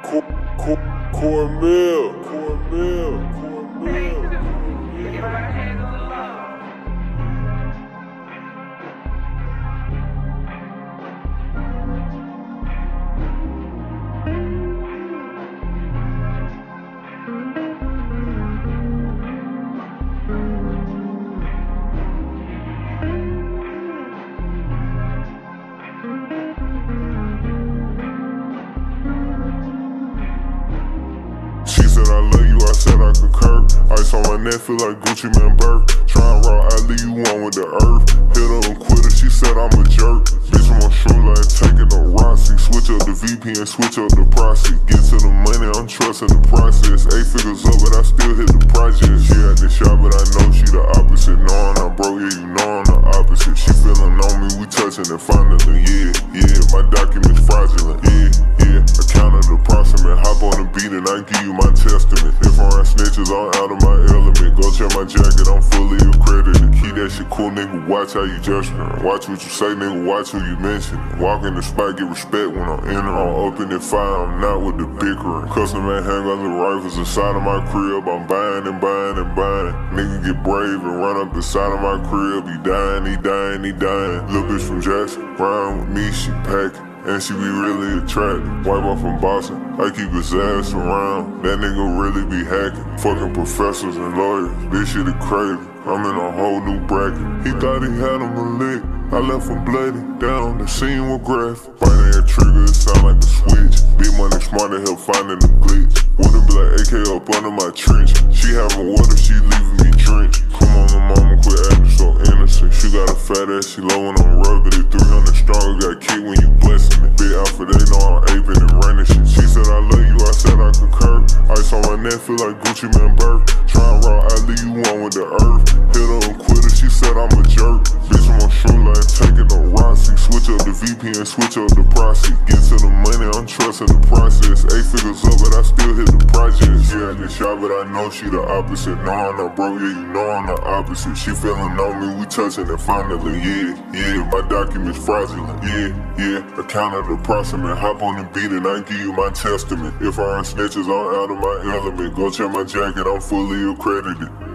Cornmeal. She said I love you, I said I concur. Ice on my neck, feel like Gucci Man Burke. Tryna raw, I leave you on with the earth. Hit her and quit her, she said I'm a jerk. Bitch, I'm on show like taking a Rossi. Switch up the VPN, switch up the process. Get to the money, I'm trusting the process. 8 figures up, but I still hit the project. She at the shop, but I know she the opposite. Knowing I'm broke, yeah, you know I'm the opposite. She feeling on me, we touching it finally. Yeah, my documents fraudulent. Yeah, I counted the approximate. Hop on the beat and I give you my testament. If I run snitches, I'm out of my element. Go check my jacket, I'm fully accredited. Keep that shit cool, nigga, watch how you gesturing. Watch what you say, nigga, watch who you mention. Walk in the spot, get respect when I'm in. I'm opening fire, I'm not with the bickering. Custom man handguns and rifles inside of my crib. I'm buying and buying and buying. Nigga get brave and run up the side of my crib. He dying. Little bitch from Jackson, rhyme with me, she packin'. And she be really attractive. White boy from Boston, I keep his ass around. That nigga really be hacking. Fucking professors and lawyers, this shit is crazy. I'm in a whole new bracket. He thought he had him a lick. I left him bloody, down, the scene was graphic. Biting that trigger, it sound like a switch. Big money smart to help finding the glitch. Wouldn't be like AK up under my trench. She having water, she leaving me drenched. Come on, my mama, quit acting so innocent. She got a fat ass, she low when I'm rugged. 300 strong, got kicked when you blessing me. Big alpha, they know I'm aping and running shit. She said I love you, I said I concur. Ice on my neck, feel like Gucci Man Burke. Tryna raw, I leave you on with the earth. Hit her and quit her, she said I'm a jerk. Bitch, I'm on show like taking a Rossi. Switch up the VPN, switch up the process. Get to the money, I'm trusting the process. 8 figures up, but I still hit the projects. Yeah, at the shop, but I know she the opposite. No, I'm not broke, yeah, you know I'm the opposite. She feeling on me, we touching it finally. Yeah, my documents fraudulent. Yeah, I counted the approximate. Hop on the beat and I give you my testament. If I run snitches, I'm out of my element. Go check my jacket, I'm fully accredited.